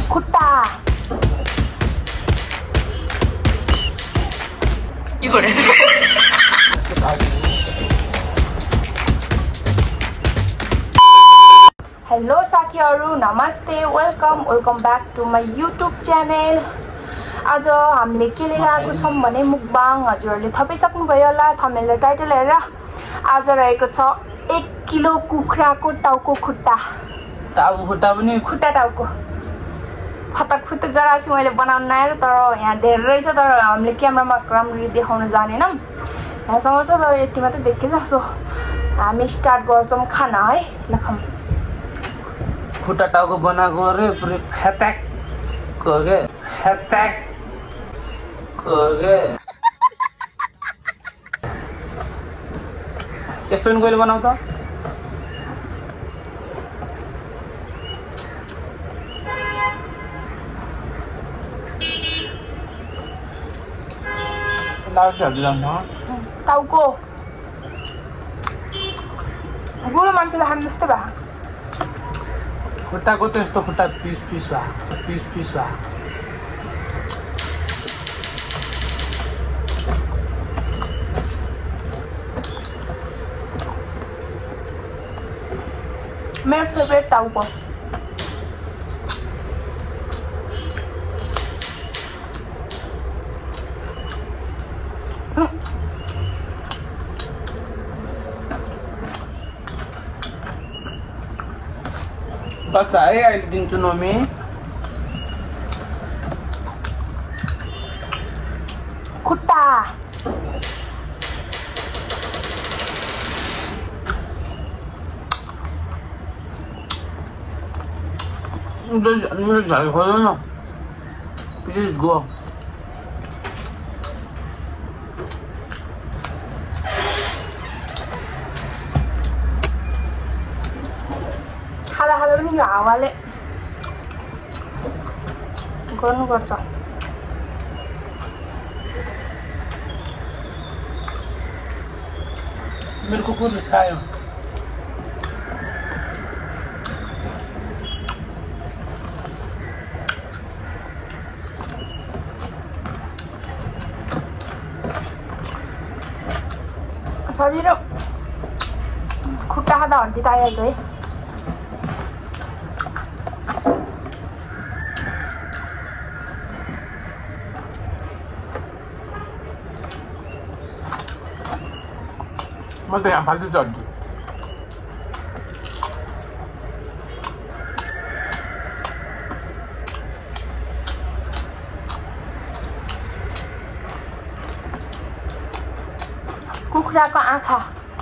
खुट्टा हेलो साथीहरु नमस्ते welcome back to my YouTube channel. आज हामीले के लिएर आएको छौं भने मुकबाङ। हजुरहरुले थपै सक्नुभयो होला थम्बनेल र टाइटल हेरेर। आज रहेको छ 1 किलो कुखुराको टाउको खुट्टा। टाउको खुट्टा पनि खुट्टा टाउको फतक फुतक गराएको छु मैले बनाउन नआएर, तर यहाँ धेरै रहेछ तर हामीले क्यामेरामा राम्ररी देखाउन जानेनौं। यहाँसम्म छ तर यति मात्रै देखिन्छ। सो हामी स्टार्ट गर्छौं खाना है। लखम खुट्टा टाउको बनाएको रे पुरै फ्याट्याक गरे फ्याट्याक गरे। यस्तो पनि कहिले बनाउँछ? टाउको बुढो मान्छेले खानु जस्तो भए खुट्टाको त यस्तो खुट्टा पिस पिस भा मेरो फेभरेट टाउको। बस है अहिले दिन्छु नमी। खुट्टा मेरो झाल खोल्नु न प्लिज गो। खाँदा खाँदा पनि यो हावाले गर्नुपर्छ। मेरो कुकुर रिसायो। सजिलो खुट्टा खाँदा हड्डी त आइहाल्छ है। म त यहाँ फाल्टु चढ्छु। कुखुराको आँखा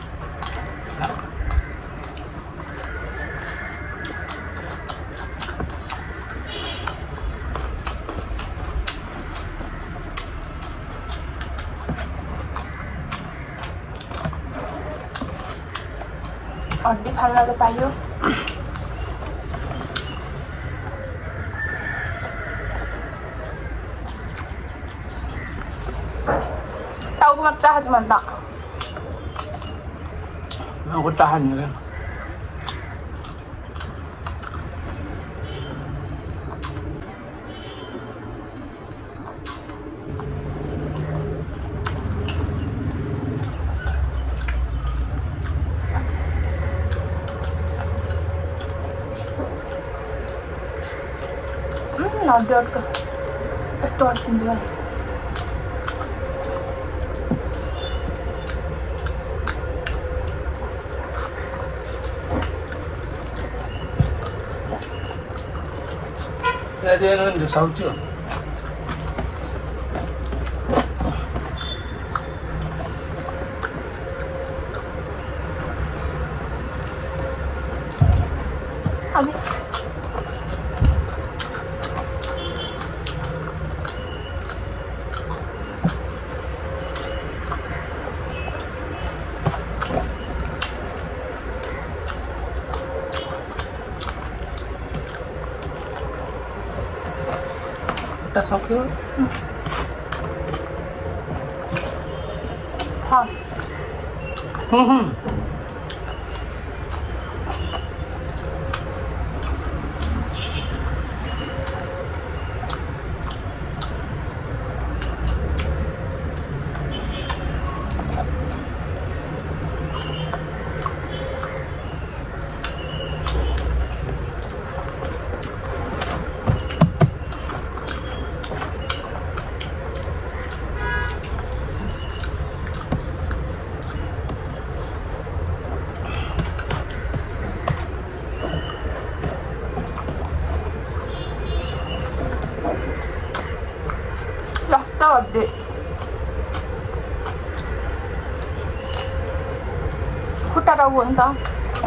हड्डी फाल्न त पाइयो। टाउको मात्र खान्छ मन त खुट्टा खाने क्या। हड्डी अड्को यस्तो अड्किन्छ भाइ। त्यहाँ झुसाउँछु। खुट्टा सक्यो। हड्डी खुट्टा टाउको हो नि त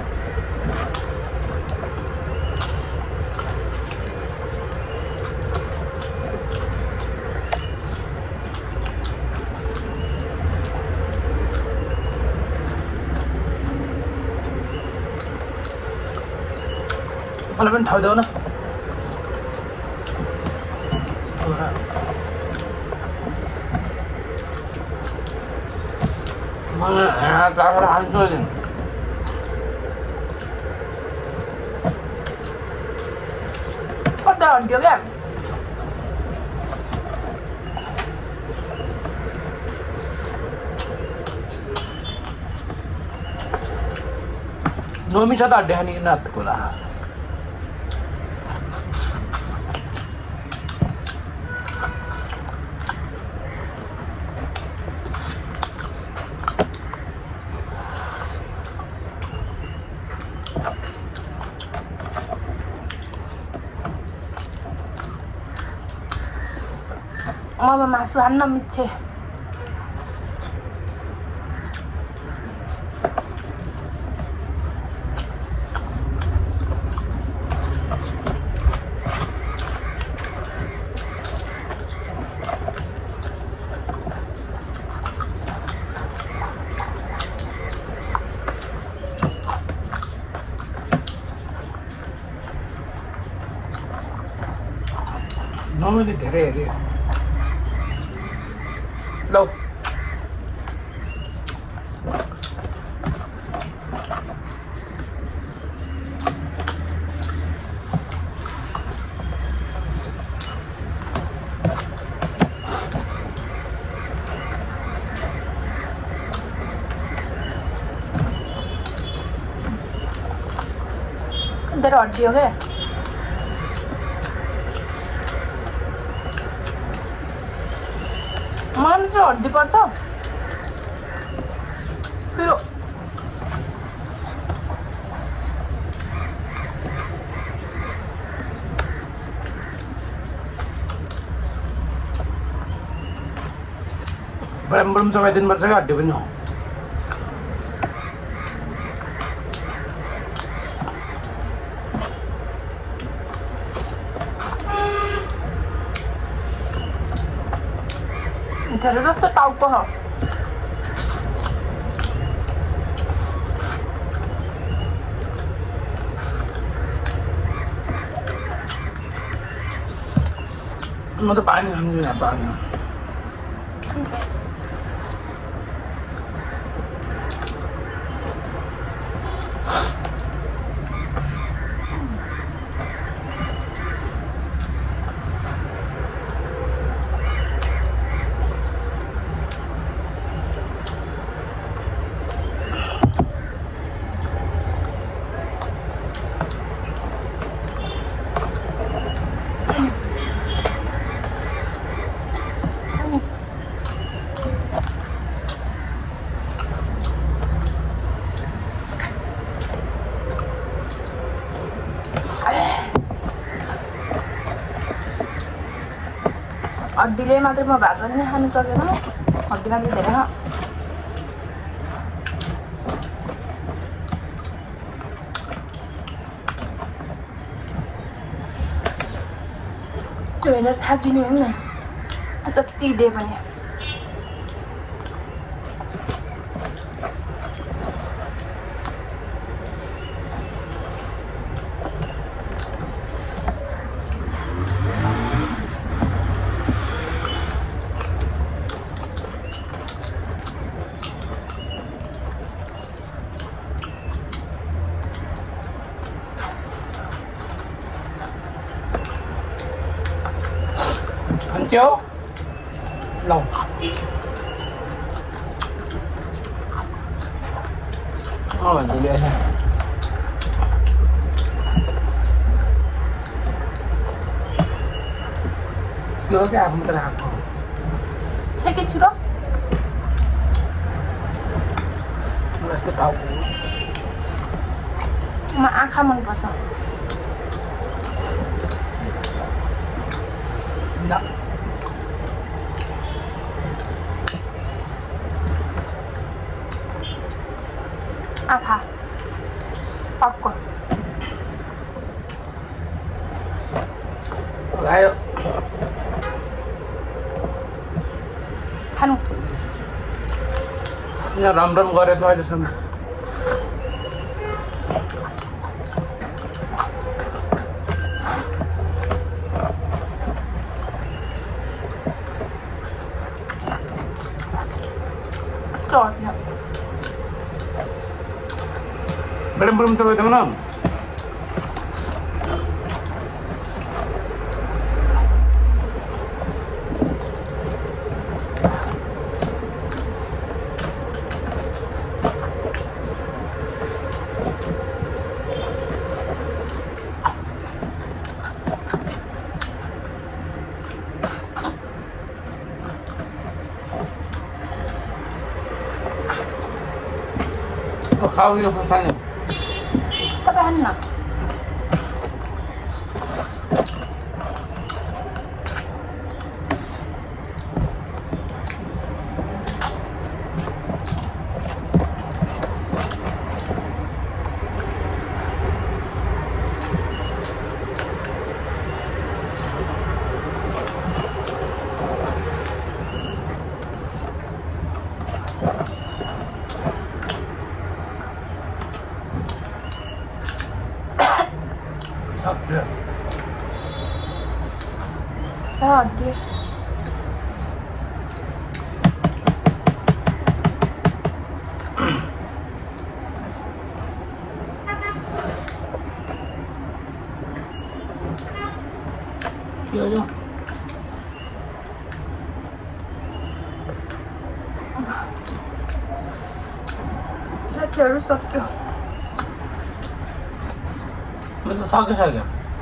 मलाई पनि ठाउँ देऊ न मलाई चारवटा खान्छु नि कता हड्डियो क्या नोमी छ त हड्डी खाने कि नात कुरा अब मासु हान्न मिच्छे नोमीले धेरै हेऱ्यो लौ इधर हड्डी हो गया मलाई चाहिँ हड्डी पर्छ फिर बराबर चबाइदिनुपर्छ क्या हड्डी पनि हो धेरै जस्तो टाउको हो म त पानी खान्छु यहाँ पानी हड्डीले मात्रै म भात पनि खानु सकेन हड्डी मात्रै धेरै न त्यो हेरेर थाकिदिने हो नि जति दिए पनि खान्थ्यो ल भन्छु ल्याएछ त्यो क्या आफू मात्रै आएको छेके छु र मलाई यस्तो टाउको म आँखा मनपर्छ ल आँखा पपकर्न आयो खानु यहाँ रमरम गरेछ अहिलेसम्म चढ्यो बडम चबाइ देऊ न खाऊ यो फसाने तपाईँ खानु न सक्छ हड्डी के हो यो साथीहरू सक्यो मैले त सकिसक्यो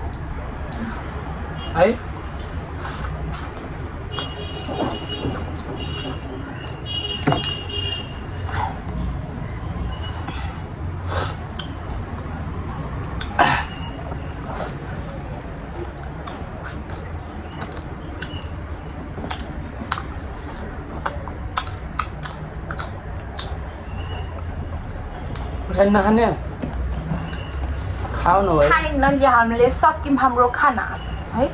है नखाने खाउनु भयो खाइन यो हामीले सक्यौँ हाम्रो खाना है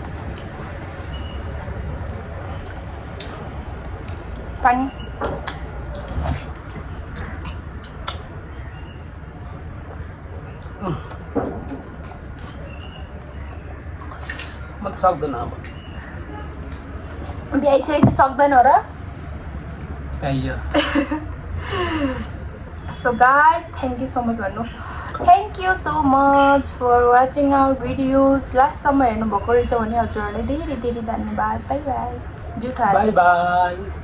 पानी म त सक्दैन अब भ्याइसकेपछि सक्दैन र आइयो So guys, thank you so much भन्नु thank you so much for watching our videos last सम्म हेर्नु भएको रहेछ भने हजुरहरूलाई धेरै धेरै धन्यवाद बाई बाई जुठा बाई बाई